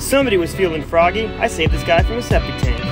Somebody was feeling froggy. I saved this guy from a septic tank.